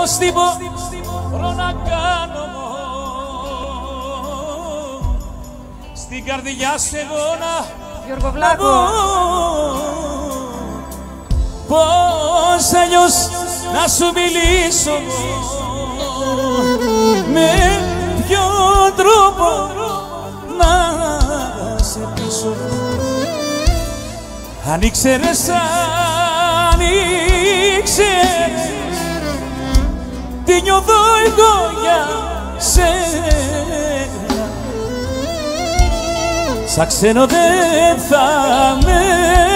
Πώς τι μπορώ να κάνω στην καρδιά σου εγώ να Γιώργο Βλάκο. Πώς αλλιώς να σου μιλήσω, με ποιον τρόπο να σε πείσω. Αν ήξερες, αν ήξερες τι νιώθω εγώ για σένα, σαν ξένο δεν θα με